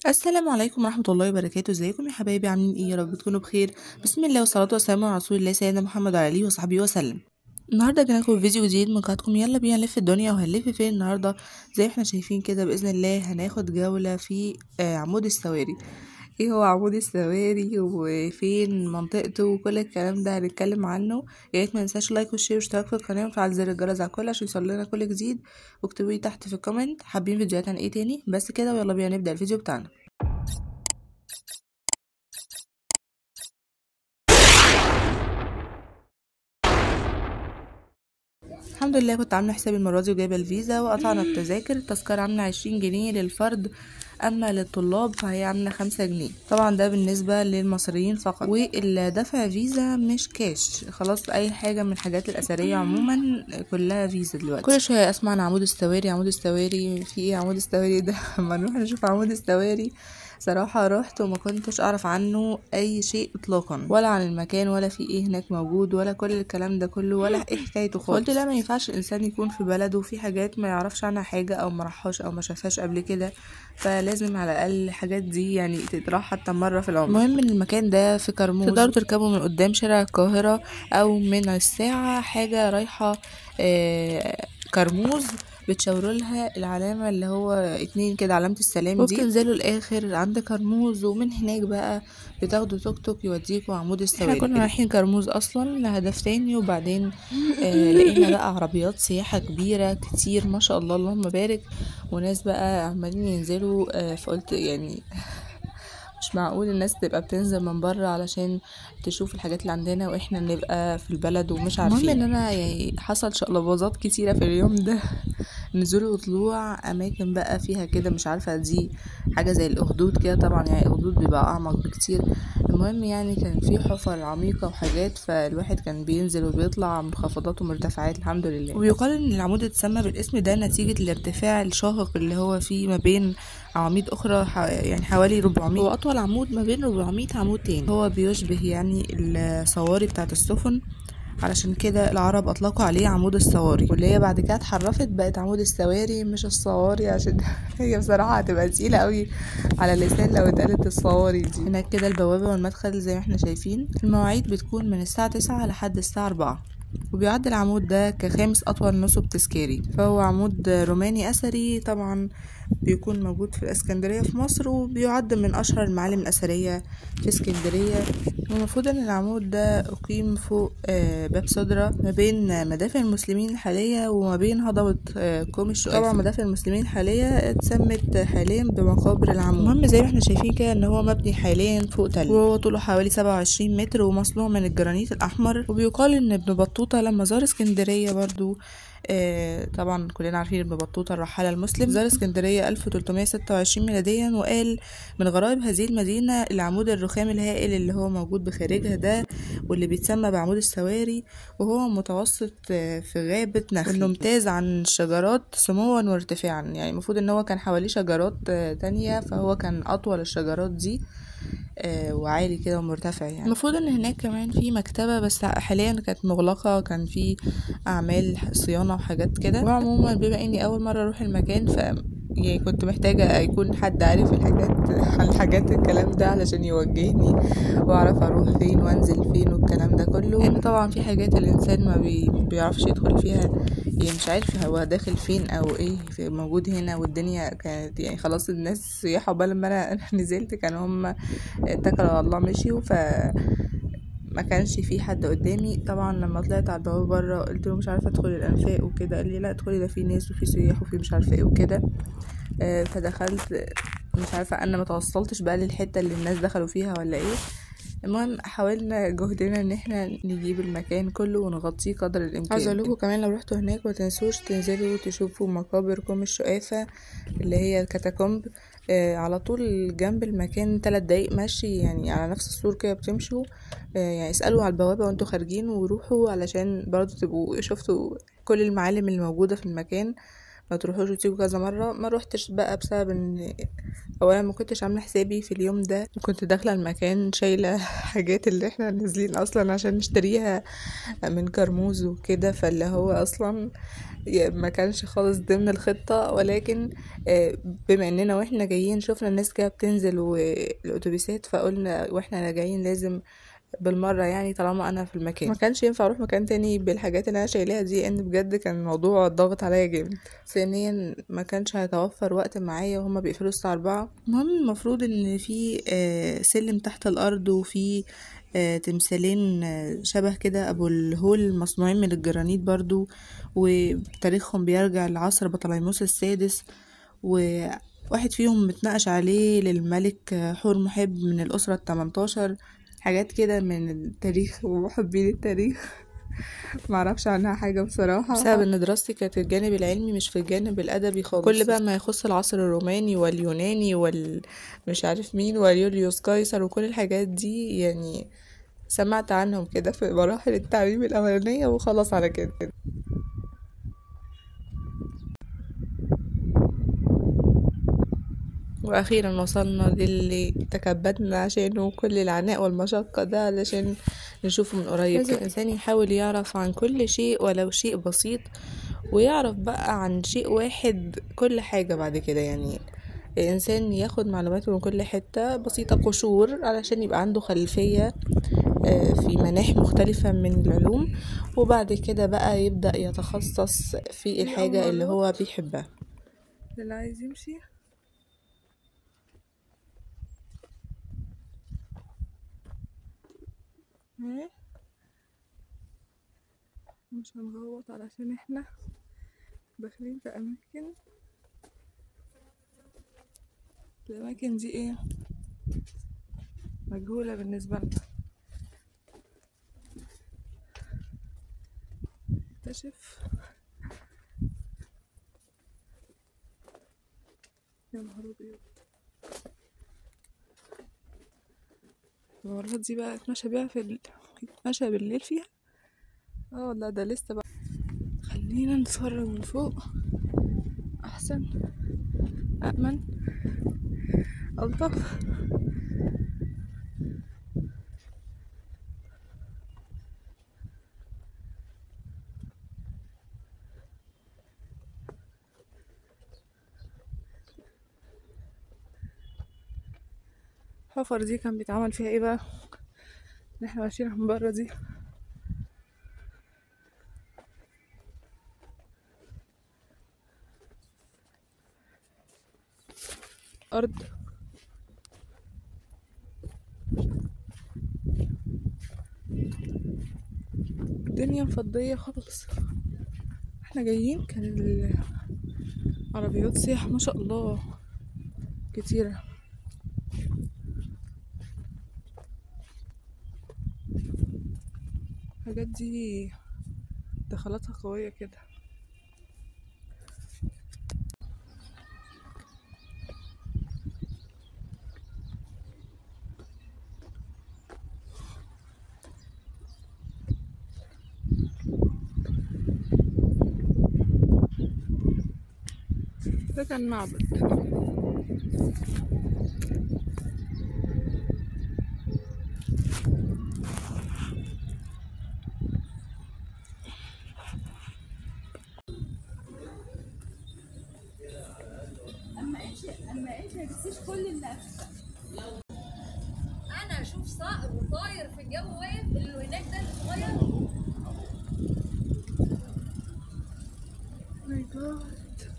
السلام عليكم ورحمة الله وبركاته. ازيكم يا حبايبي؟ عاملين ايه؟ يا رب تكونوا بخير. بسم الله والصلاة والسلام على رسول الله سيدنا محمد وعلى اله وصحبه وسلم. النهارده جاي لكم فيديو جديد من قناتكم يلا بينا نلف الدنيا. وهنلف فين النهارده؟ زي ما احنا شايفين كده باذن الله هناخد جولة في عمود السواري. ايه هو عمود السواري وفين منطقته وكل الكلام ده هنتكلم عنه. يا ريت ما ننساش لايك وشير واشتراك في القناه وفعل زر الجرس على الكل عشان يوصلنا كل جديد. واكتبوا لي تحت في الكومنت حابين فيديوهات عن ايه تاني. بس كده ويلا بينا نبدا الفيديو بتاعنا. الحمد لله كنت عامله حسابي المره دي وجايبه الفيزا وقطعنا التذاكر. التذكره عامله 20 جنيه للفرد، اما للطلاب فهي عامله 5 جنيه. طبعا ده بالنسبه للمصريين فقط، والدفع فيزا مش كاش. خلاص اي حاجه من الحاجات الاثريه عموما كلها فيزا دلوقتي. كل شويه اسمع عن عمود السواري عمود السواري، في ايه عمود السواري ده؟ اما نروح نشوف عمود السواري. صراحة رحت وما كنتش اعرف عنه اي شيء اطلاقا، ولا عن المكان ولا في ايه هناك موجود ولا كل الكلام ده كله ولا ايه حكايته خالص. قلت لا، ما ينفعش الانسان يكون في بلده وفي حاجات ما يعرفش عنها حاجة او ما راحهاش او ما شافهاش قبل كده، فلازم على الاقل الحاجات دي يعني تتراح حتى مرة في العمر. المهم ان المكان ده في كرموز، تقدروا تركبوا من قدام شارع القاهرة او من الساعة حاجة رايحة كرموز. بتشاوروا لها العلامة اللي هو 2 كده، علامة السلام دي، وبتنزلوا الاخر عند كرموز، ومن هناك بقى بتاخدوا توك توك يوديكوا عمود السواري. احنا كنا رايحين كرموز اصلا لهدف تاني، وبعدين لقينا بقى عربيات سياحة كبيرة كتير ما شاء الله اللهم بارك، وناس بقى عمالين ينزلوا. فقلت يعني مش معقول الناس تبقى بتنزل من بره علشان تشوف الحاجات اللي عندنا واحنا نبقى في البلد ومش عارفين. المهم ان انا يعني حصل شقلباظات كتيره في اليوم ده. نزول وطلوع اماكن بقى فيها كده، مش عارفه دي حاجه زي الاخدود كده، طبعا يعني الاخدود بيبقى اعمق بكتير. المهم يعني كان في حفر عميقه وحاجات، فالواحد كان بينزل وبيطلع منخفضات ومرتفعات الحمد لله. ويقال ان العمود اتسمى بالاسم ده نتيجه الارتفاع الشاهق اللي هو فيه ما بين عواميد اخرى، يعني حوالي 400. هو اطول عمود ما بين 400 عمود تاني. هو بيشبه يعني الصواري بتاعت السفن، علشان كده العرب اطلقوا عليه عمود الصواري، واللي هي بعد كده اتحرفت بقت عمود السواري مش الصواري، عشان هي بصراحه هتبقى تقيله قوي على اللسان لو اتقالت الصواري دي. هناك كده البوابه والمدخل زي ما احنا شايفين. المواعيد بتكون من الساعه 9 لحد الساعه 4، وبيعد العمود ده كخامس أطول نصب تذكاري. فهو عمود روماني أثري طبعا، بيكون موجود في الإسكندرية في مصر، وبيعد من أشهر المعالم الأثرية في اسكندرية. والمفروض أن العمود ده أقيم فوق باب سدرة ما بين مدافن المسلمين الحالية وما بين هضبة كوم الشقافة. طبعا مدافن المسلمين الحالية اتسمت حاليا بمقابر العمود. المهم زي ما احنا شايفين كده ان هو مبني حاليا فوق تل، وهو طوله حوالي 27 متر ومصنوع من الجرانيت الأحمر. وبيقال ان ابن بطوطة لما زار اسكندرية برضو، طبعا كلنا عارفين ابن بطوطة الرحالة المسلم، زار اسكندرية 1326 ميلاديا، وقال من غرائب هذه المدينة العمود الرخام الهائل اللي هو موجود بخارجها ده، واللي بيتسمى بعمود السواري، وهو متوسط في غابة نخل، وانه ممتاز عن الشجرات سموا وارتفاعا. يعني المفروض ان هو كان حواليه شجرات تانية، فهو كان اطول الشجرات دي وعالي كده ومرتفع. يعني المفروض ان هناك كمان في مكتبة، بس حاليا كانت مغلقة، كان في اعمال صيانة وحاجات كده. وعموما بما اني اول مرة اروح المكان يعني كنت محتاجة يكون حد عارف الحاجات الكلام ده علشان يوجهني واعرف اروح فين وانزل فين والكلام ده كله. لان طبعا في حاجات الانسان ما بيعرفش يدخل فيها، يعني مش عارف هو داخل فين او ايه موجود هنا. والدنيا كانت يعني خلاص الناس سياحة، قبل ما انا نزلت كانوا هم اتكلوا على الله مشيوا، ما كانش في حد قدامي. طبعا لما طلعت على البوابه بره قلت له مش عارفه ادخل الانفاق وكده، قال لي لا ادخلي ده في ناس وفي سياح وفي مش عارفه ايه وكده. فدخلت، مش عارفه انا ما توصلتش بقى للحته اللي الناس دخلوا فيها ولا ايه. المهم حاولنا جهدنا ان احنا نجيب المكان كله ونغطيه قدر الامكان. عايزه اقول لكم كمان لو رحتوا هناك ما تنسوش تنزلوا تشوفوا مقابر كوم الشقافه اللي هي الكاتاكومب. على طول جنب المكان 3 دقايق مشي، يعني على نفس السور كده بتمشوا. يعني اسألوا على البوابة وانتوا خارجين وروحوا علشان برضو تبقوا شفتوا كل المعالم اللي موجودة في المكان. ما تروحوش وتيجوا كذا مرة. ما روحتش بقى بسبب ان اولا ما كنتش عامله حسابي في اليوم ده، كنت داخله المكان شايله حاجات اللي احنا نازلين اصلا عشان نشتريها من كرموز وكده، فاللي هو اصلا ما كانش خالص ضمن الخطه. ولكن بما اننا واحنا جايين شفنا الناس كده بتنزل والاتوبيسات، فقلنا واحنا جايين لازم بالمرة يعني طالما انا في المكان. ما كانش ينفع اروح مكان تاني بالحاجات اللي انا شايلاها دي، لان بجد كان الموضوع ضاغط عليا جامد. ثانيا ما كانش هيتوفر وقت معايا وهما بيقفلوا الساعة 4. المهم المفروض ان في سلم تحت الارض، وفي تمثالين شبه كده ابو الهول مصنوعين من الجرانيت برضو، وتاريخهم بيرجع لعصر بطليموس السادس، وواحد فيهم متناقش عليه للملك حور محب من الأسرة ال18. حاجات كده من التاريخ ومحبين التاريخ معرفش عنها حاجة بصراحة، بسبب ان دراستي كانت في الجانب العلمي مش في الجانب الأدبي خالص. كل بقى ما يخص العصر الروماني واليوناني مش عارف مين ويوليوس قيصر وكل الحاجات دي، يعني سمعت عنهم كده في مراحل التعليم الأولانية وخلاص على كده. واخيرا وصلنا للي تكبدنا عشانه كل العناء والمشقة ده علشان نشوفه من قريب. لازم الانسان يحاول يعرف عن كل شيء ولو شيء بسيط، ويعرف بقى عن شيء واحد كل حاجة بعد كده. يعني الانسان ياخد معلومات من كل حتة بسيطة قشور علشان يبقى عنده خلفية في مناحي مختلفة من العلوم، وبعد كده بقى يبدأ يتخصص في الحاجة اللي هو بيحبها. اللي عايز يمشي مش هنغوط علشان احنا داخلين في اماكن. الاماكن دي ايه مجهولة بالنسبة لنا. اكتشف يا نهار ابيض، المرات دي بقى اتمشى بيها اتمشى بالليل فيها. لا ده لسه بقى، خلينا نتفرج من فوق احسن، أأمن، ألطف. الحفر دي كان بيتعمل فيها ايه بقى اللي احنا ماشيين من بره دي؟ أرض الدنيا مفضية خالص. احنا جايين كان العربيات سياح ما شاء الله كتيرة. الحاجات دي دخلاتها قوية كده. ده كان معبد. اما انت ما تنسيش كل اللي انا اشوف صقر وطاير في الجو واقف اللي هناك ده الصغير. ماي جاد،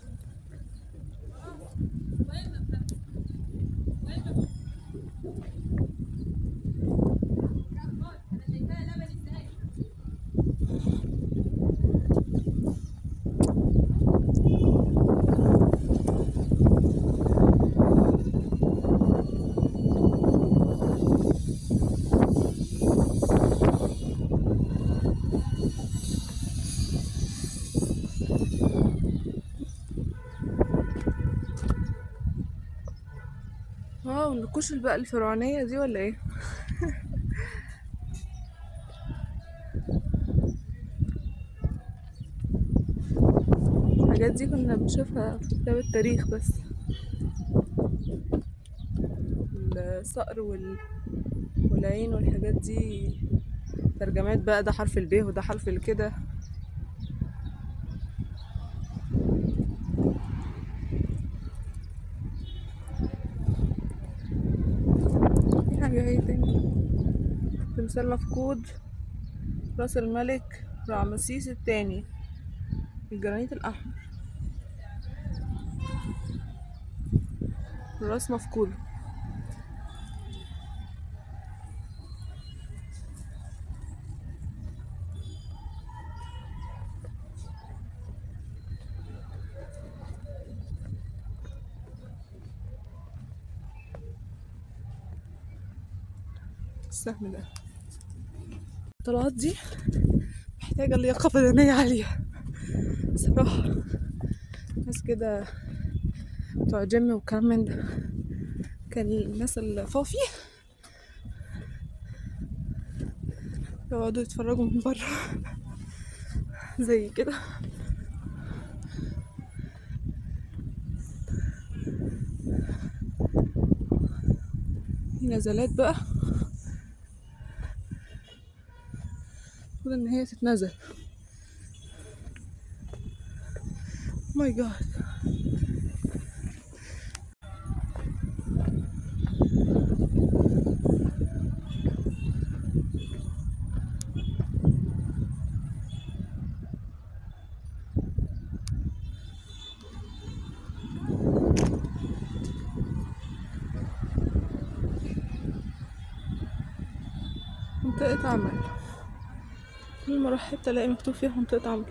واو، النقوش بقى الفرعونية دي ولا ايه؟ الحاجات دي كنا بنشوفها في كتاب التاريخ بس. الصقر والعين والحاجات دي ترجمات بقى، ده حرف الب وده حرف الكده. في حاجة ايه تاني؟ تمثال مفقود، راس الملك رمسيس الثاني، الجرانيت الأحمر، راس مفقود. السهم ده. الطلعات دي محتاجة لياقة بدنية عالية صراحة. ناس كده بتوع جيم وكلام من ده. كان الناس الفافي يقعدوا يتفرجوا من بره زي كده. نزلات بقى المفروض ان هي تتنزل. ماي جاد. منطقة عمل، كل ما اروح حتة الاقي مكتوب فيها منطقة عمل.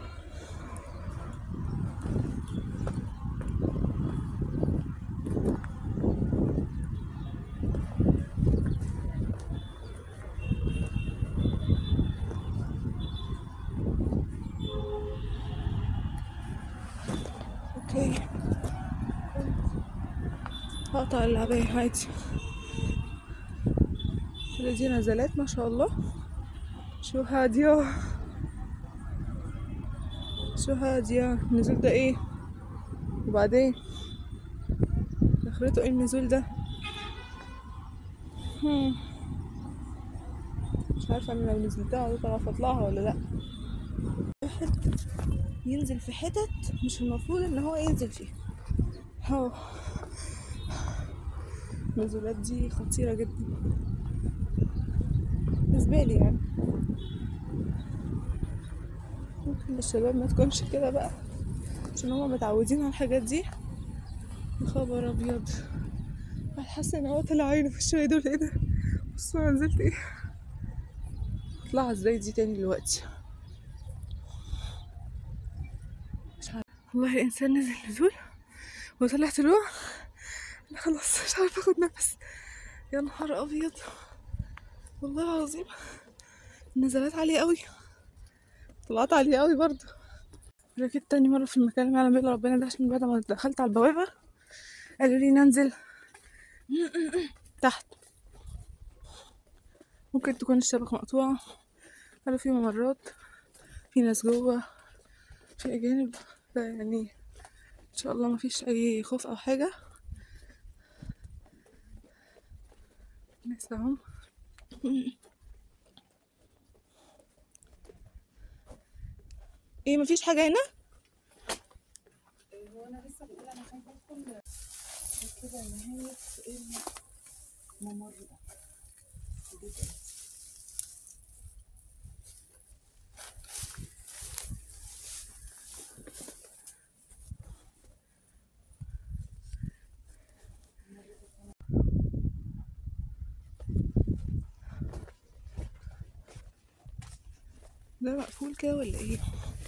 اوكي هقطع العباية عادي. كل دي نزلات ما شاء الله. شو هادية، شو هادية. النزول ده ايه؟ وبعدين اخرته ايه النزول ده؟ مش عارفة انا لو نزلتها هتعرف اطلعها ولا لا. واحد ينزل في حتت مش المفروض ان هو ينزل فيها. هو النزولات دي خطيرة جدا بالنسبة لي يعني. ممكن الشباب ما تكونش كده بقى عشان هما متعودين على الحاجات دي. يا خبر ابيض، حاسة ان هو طلع عينه في الشوية دول. ايه ده؟ بصوا انا نزلت ايه. اطلعها ازاي دي تاني دلوقتي؟ مش عارفة والله. الانسان نزل نزول وطلعت له انا خلاص مش عارفة اخد نفس. يا نهار ابيض والله العظيم. النزلات عالية قوي، طلعت عالية قوي برضه. ركبت تاني مرة في المكان اللي يعلم بيه ربنا ده عشان بعد ما دخلت على البوابة قالوا لي ننزل تحت، ممكن تكون الشبكة مقطوعة. قالوا في ممرات، في ناس جوه، في أجانب. يعني إن شاء الله ما فيش أي خوف أو حاجة. ناس اهم. ايه مفيش حاجة هنا؟ هو انا لسه بقول انا خايفة ادخل كده نهاية الممر ده. ده مقفول كده ولا ايه؟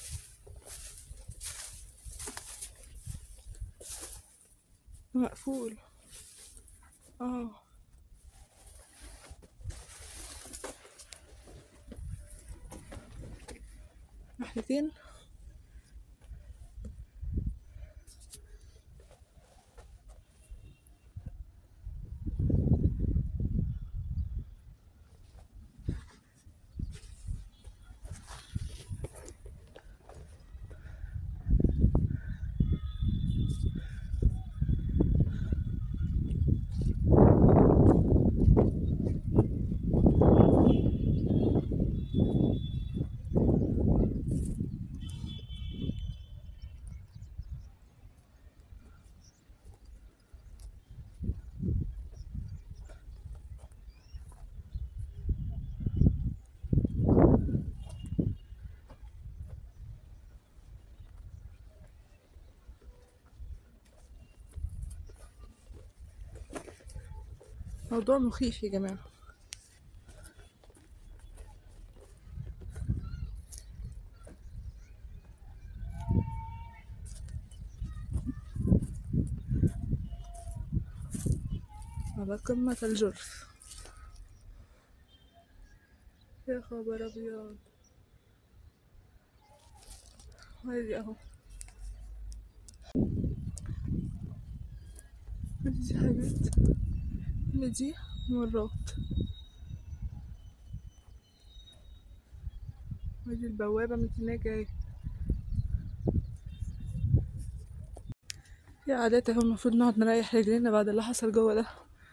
ده مقفول ناحيتين. موضوع مخيف يا جماعة. على قمة الجرف. يا خبر ابيض. هادي اهو، دي حاجات، دي مرات، ودي البوابة من هناك اهي. يا عادات اهو، المفروض نقعد نريح رجلينا بعد اللي حصل جوه ده.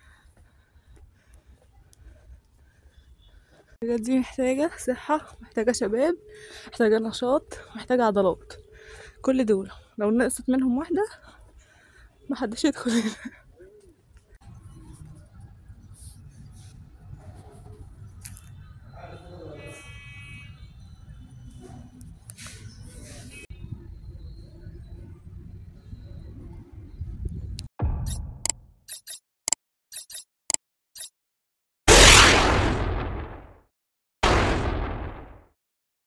الحاجات دي محتاجة صحة، محتاجة شباب، محتاجة نشاط، محتاجة عضلات. كل دول لو نقصت منهم واحدة محدش يدخل هنا.